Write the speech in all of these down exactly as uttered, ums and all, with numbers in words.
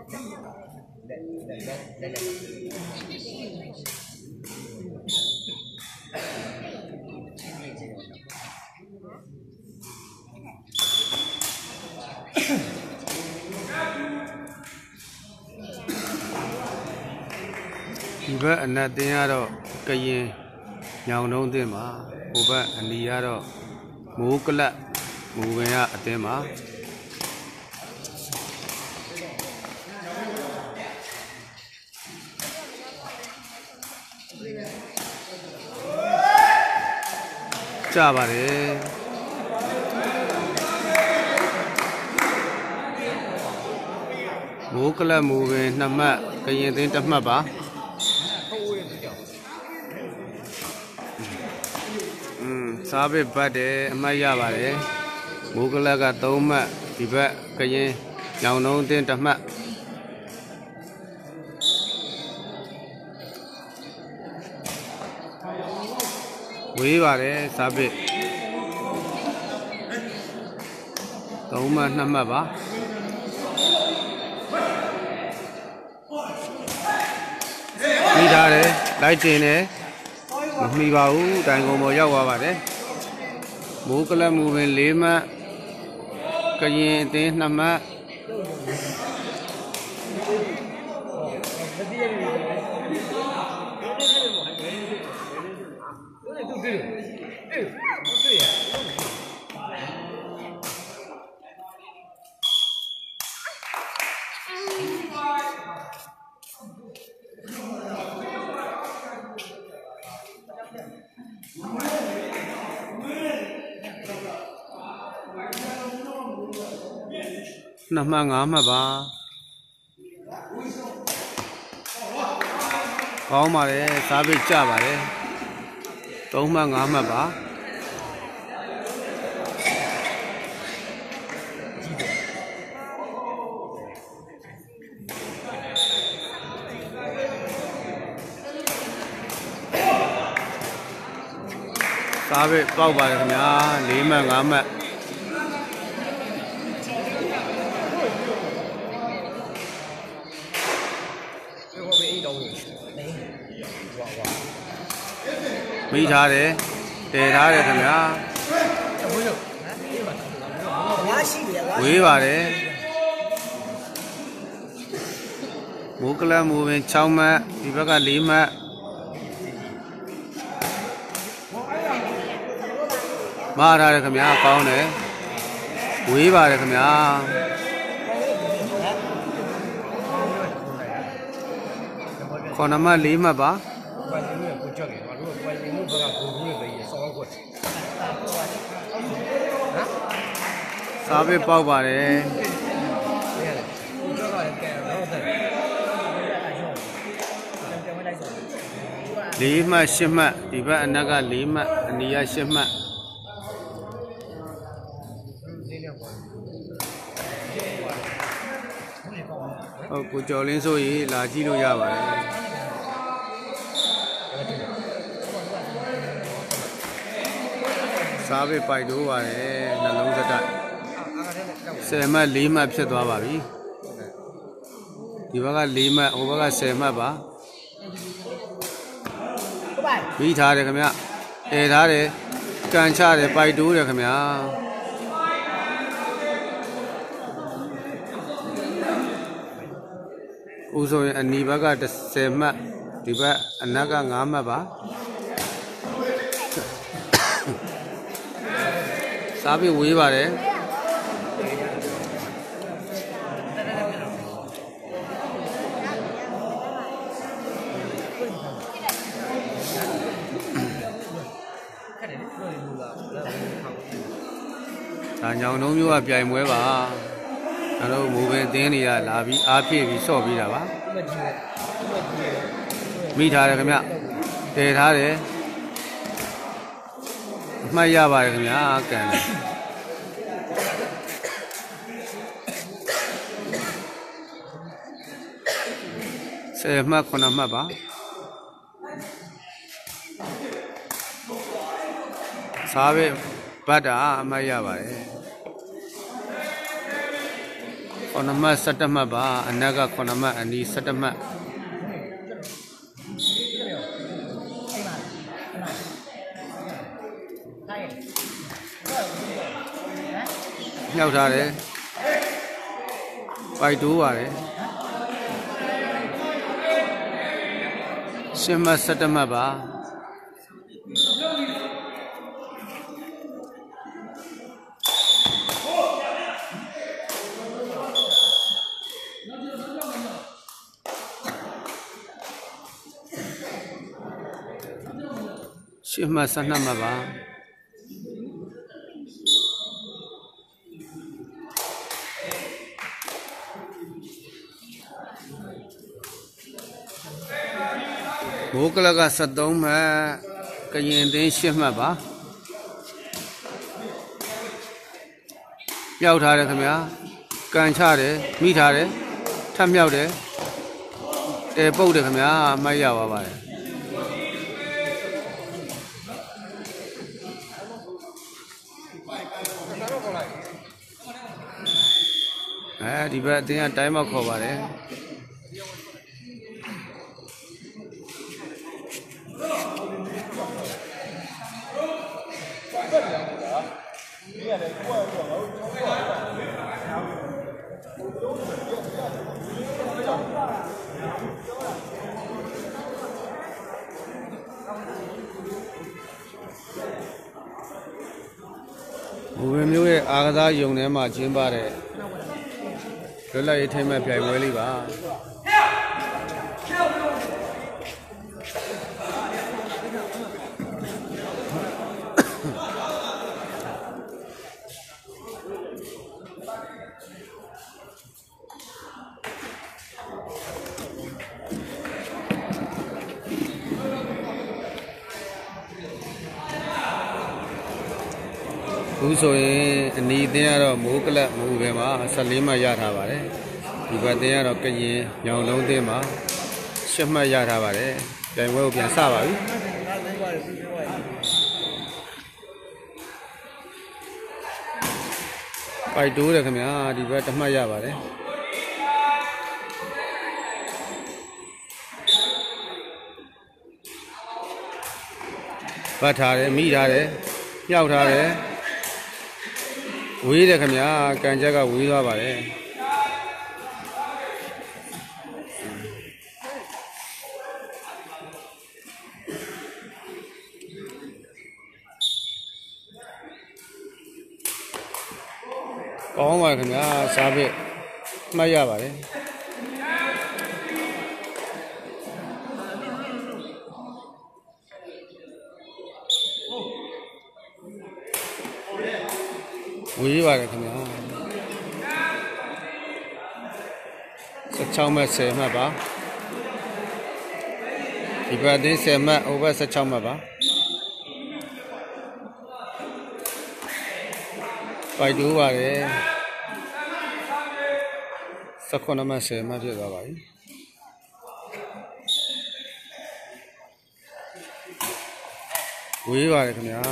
But nothing at all. Kayin, young no dema, over and the other Mukala moving at dema. Chavare Mukala moving, Nama, Kayin, the Maba. Sabe bade maya bade Mugala ka toma tiba kaye young no tin tama we bade sabe toma nama ba mi thare lai tin ne mi ba u tai ngom mo yaw wa bade Mukala moving lima Kayin tin nama Nama ngama ba Kau mare sabi cha bare Toma ngama ba Sabi pau bare kya lima ngama Mi thare, te thare kya? We bade Mukala moving chowma, Ibaga lima Mara kya kaun hai? We bade kya? Konama lima ba? Sabe pau bare lima shima tiba anaga lima aniya shima Oh cô cho lên số gì là chi lo ya bare Sabe pai do bare na long sata Sema lima phit twa ba bi Di ba ka lima o ba ka sema ba Bi tha de kya e tha de kan cha de pai do de kya U so yin ani ba ka ten mat di ba anat ka five mat ba Sabi we bare Da nyang nong myo ka pyai mwe ba Da lo mo ben tin ni ya la bi a phit bi saw bi da ba Mi tha de kya te tha de Mai ya bare kya kan Se mat khona mat ba Sabe bada mai ya bare นมัดสัตมัดบ่าอันนั้นก็คนมัดอันนี้สัตมัดမြောက်ထားတယ်ပိုက်တိုးပါတယ်ရှင်းမတ်စတမတ်ပါရှင်းမတ်စနမတ်ပါဘိုးကလကဆယ်သုံးမှတ်ကရင်သိန်းရှစ်မှတ်ပါမြောက်ထားတယ်ခင်ဗျာကန်ချတယ်မိထားတယ်ထပ်မြောက်တယ်တဲပုတ်တယ်ခင်ဗျာအမိုက်ရပါပါတယ်အဲဒီဘက်အတင်းကတိုင်းမောက်ခေါ်ပါတယ်ဘူဝင်းမျိုးရဲ့အာကစားယုံထဲမှာကျင်းပတဲ့လွတ်လပ်ရေးထိမ်းမှတ်ပြိုင်ပွဲလေးပါဘူးဆိုရင်အနီအတင်းကတော့မိုးကလပ်မိုးပဲမှာဆယ်လေးမှတ်ရထားပါတယ်ဒီဘက်တင်းကတော့ကရင်ညောင်လုံးတင်းမှာရှစ်မှတ်ရထားပါတယ်ပြိုင်ပွဲကိုပြန်စပါပြီပိုက်တိုးတယ်ခင်ဗျာဒီဘက်တစ်မှတ်ရပါတယ်ပတ်ထားတယ်မိထားတယ်မြောက်ထားတယ်ဝေးတယ်ခင်ဗျာကန်ချက်ကဝေးသွားပါတယ်ကောင်းပါခင်ဗျာစားဖြစ်မှတ်ရပါတယ်ဝေးပါတယ်ခင်ဗျာဆယ်ခြောက်မှတ်ဆယ်မှတ်ပါဒီဘက်တင်းဆယ်မှတ်ဟိုဘက်ဆယ်ခြောက်မှတ်ပါပိုက်တိုးပါတယ်ဆယ်ခုနှစ်မှတ်ဆယ်မှတ်ဖြစ်သွားပါပြီဝေးပါတယ်ခင်ဗျာ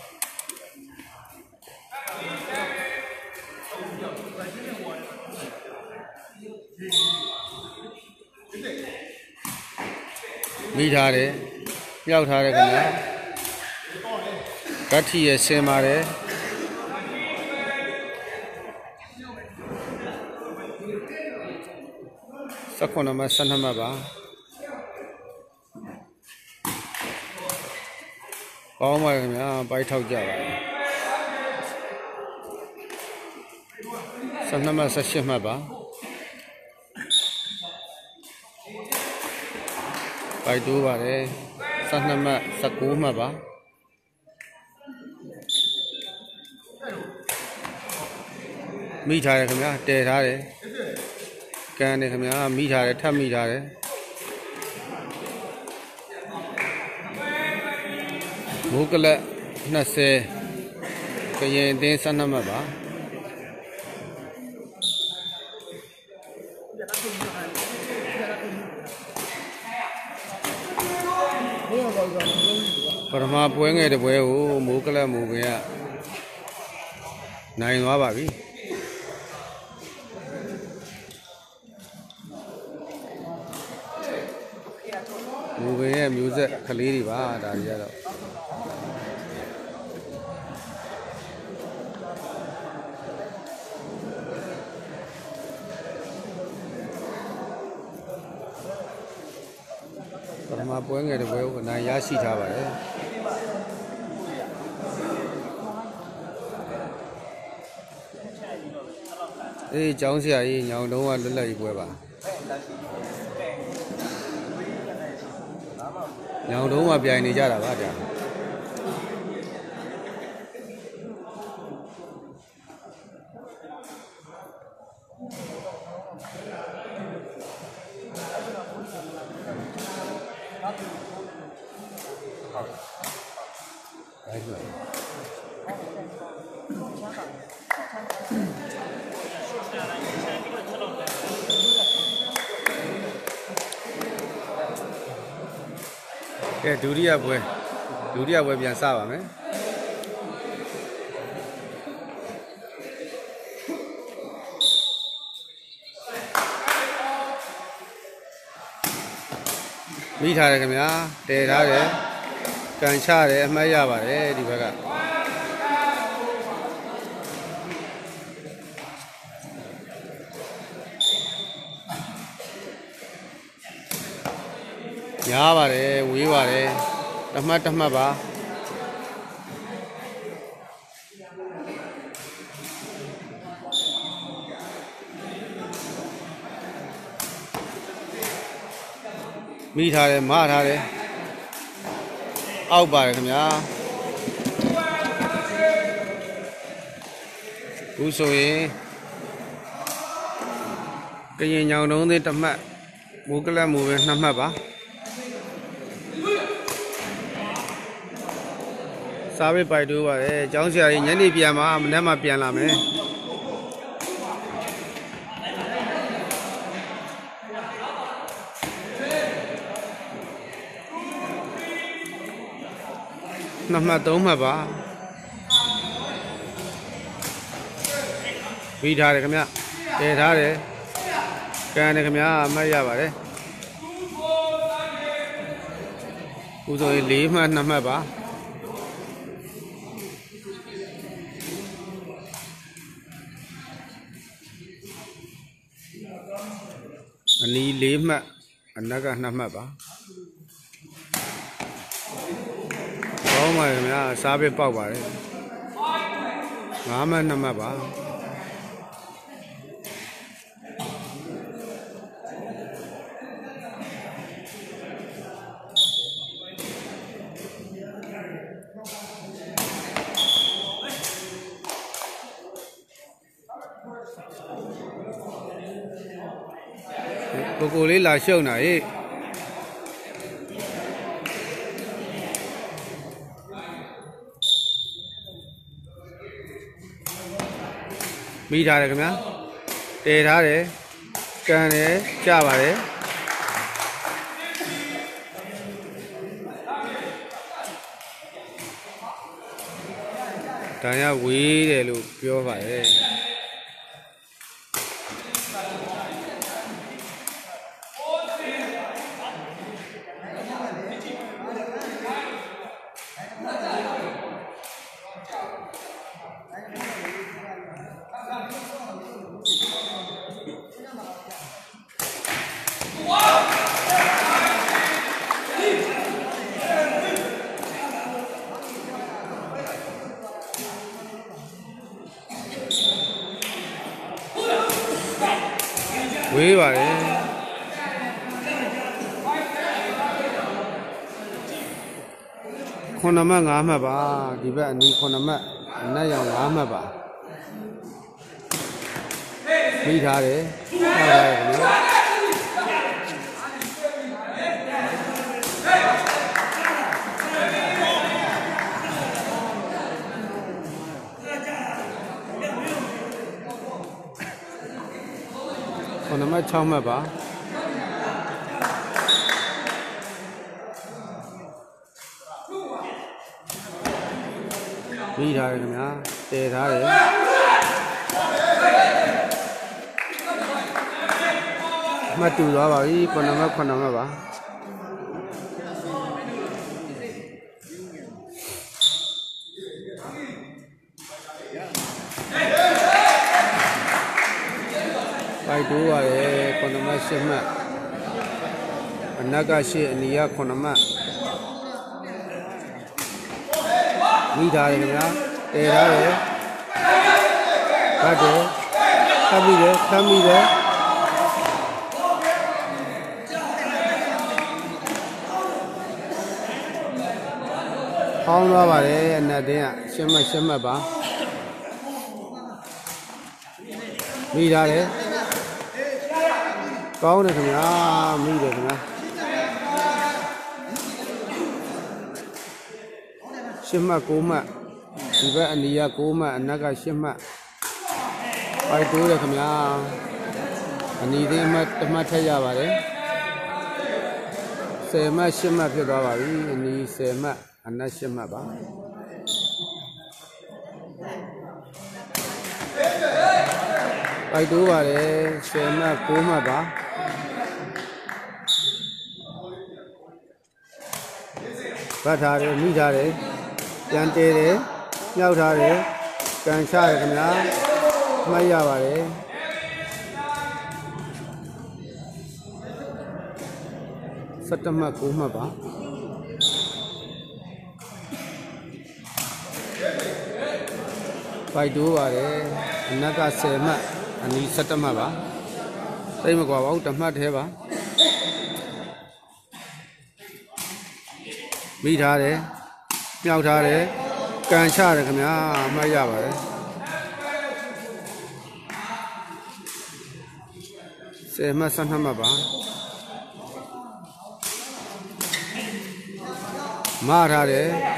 မိထားတယ်မြောက်ထားတယ်ခင်ဗျာဂတ်ထီရဲ့ဆင်ပါတယ်ဆယ်ခုနှစ်မှတ်ဆယ်နှစ်မှတ်ပါကောင်းပါခင်ဗျာပိုက်ထောက်ကြပါဆယ်နှစ်မှတ်ဆယ်ရှစ်မှတ်ပါပိုက်တိုးပါတယ်ဆယ်နှစ်မှတ်ဆယ်ကိုးမှတ်ပါမိထားတယ်ခင်ဗျာတဲထားတယ်ကန်တယ်ခင်ဗျာမိထားတယ်ထပ်မိထားတယ်မိုးကလပ်နှစ်ဆယ်ကရင်အတင်းဆယ်နှစ်မှတ်ပါပရမပွဲငယ်တပွဲကိုမိုးကလပ်မိုးကရနိုင်သွားပါပြီမူပင်ရဲ့မျိုးဆက်ကလေးတွေပါဒါတွေကတော့ပထမပွဲငယ်တဲ့ပွဲကိုနိုင်ရရှိထားပါတယ်အေးကျောင်းဆရာကြီးညောင်တုံးကလွတ်လပ်ရေးပွဲပါညောင်တုံးကပြိုင်နေကြတာပါဗျာကဲဒုတိယပွဲဒုတိယပွဲပြန်စပါမယ်မိထားတယ်ခင်ဗျာတည်ထားတယ်ကန်ချတယ်အမှတ်ရပါတယ်ဒီဘက်ကညားပါတယ်ဝေးပါတယ်တမှတ်တမှတ်ပါမိထားတယ်မထားတယ်အောက်ပါတယ်ခင်ဗျာခုဆိုရင်ကရင်ညောင်တုံးသေးတမှတ်မိုးကလတ်မူပဲနှစ်မှတ်ပါစားပေးပိုက်တိုးပါတယ်ကျောင်းဆရာကြီးညနေပြန်မှာမနေ့မှပြန်လာမယ်နှစ်မှတ်သုံးမှတ်ပါပြီးထားတယ်ခင်ဗျတည်ထားတယ်ကန်တယ်ခင်ဗျအမှတ်ရပါတယ်ခုဆိုရင်လေးမှတ်နှစ်မှတ်ပါအနီးလေးမှတ်အနက်ကနှစ်မှတ်ပါကောင်းပါရဲ့ခင်ဗျာစားပစ်ပေါက်ပါတယ်ငါးမှတ်နှစ်မှတ်ပါကိုကိုလေးလာရှုံတာဟေ့မိထားတယ်ခင်ဗျာတည်ထားတယ်ကန်တယ်ကြပါတယ်တန်ရဝေးတယ်လို့ပြောပါတယ်ဝေးပါတယ်ခုနှစ်မှတ်ငါးမှတ်ပါဒီဘက်အနီးခုနှစ်မှတ်အနက်ရောင်ငါးမှတ်ပါမိထားတယ်ဟုတ်ပါတယ်ခင်ဗျာခုနှစ်မှတ်ခြောက်မှတ်ပါပြီးထားတယ်ခင်ဗျာတည်ထားတယ်မှတ်တူသွားပါပြီခုနှစ်မှတ်ခုနှစ်မှတ်ပါ By two are Konama Nagashi and Nia Konama. We die in the air. Come here, come here. How long and Nadia? Shimmer, shimmer, ba. We are Go to me, ah, me, Shimmer, Kuma, Iva and Nia Kuma, and Naga Shimmer. I do the Kamia. I need him at the Matayava. Say, my Shimmer, and he say, Ma. Anna Shimmer ba. I do a Shema Kuma ba. But are it, meet are it, Yantere, Yautare, Ganshara, Mayavare. Satama Kuma ba. By do are Naga Sema and Satamava. They will go out of Madheva. Meet are Yautare, Ganshara, Mayava. Sema Sanhamaba Marare.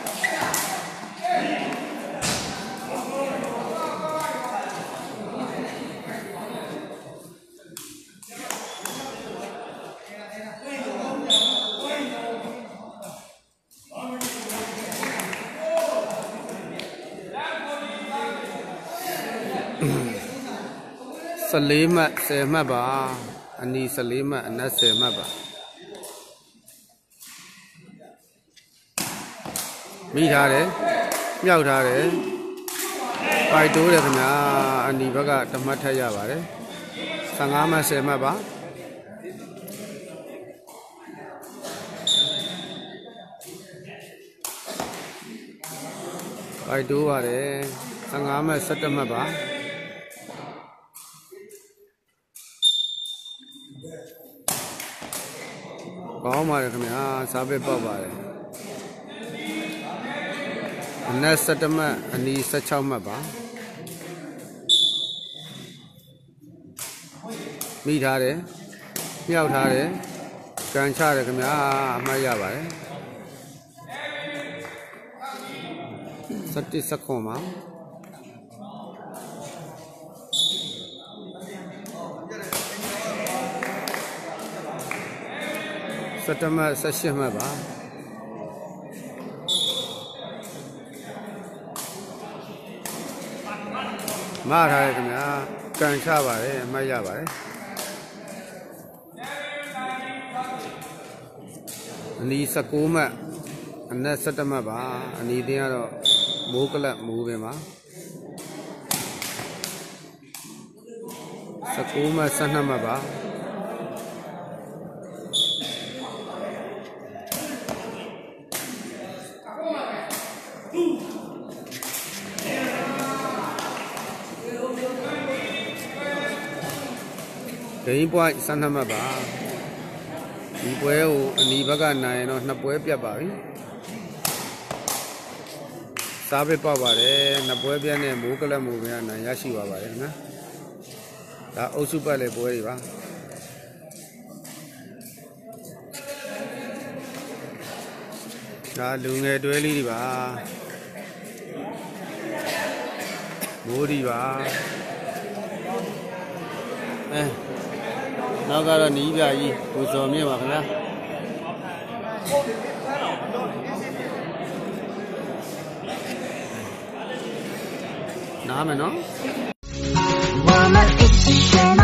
Salima Semaba, Ani Salima and Nasemaba. Meet are Yautare. I do it now, and Ibaga Tamatayavare. Sangama Semaba. I do are Sangama Satamaba. How much I Sabe Baba? Nesatama and the Sachamaba. Meet Hare, Yaut Hare, Ganchara Mayava. Sati Sakoma. Satama Sashimaba Marha Ganshava, Mayava Nisakuma and Nesatamaba, and Idiano Mukala Muvima Sakuma Sanamaba. Game boy, Sanamaba. Ibuel, and Ibaga nine on Napuebia Barry. Sabe Pavare, Napuebian and Mukala Movia and Yashiva. That Osupa Lepoeva. That Lunga Dueliva Modiva. Eh. Now got a Nivia who's on me. Name no?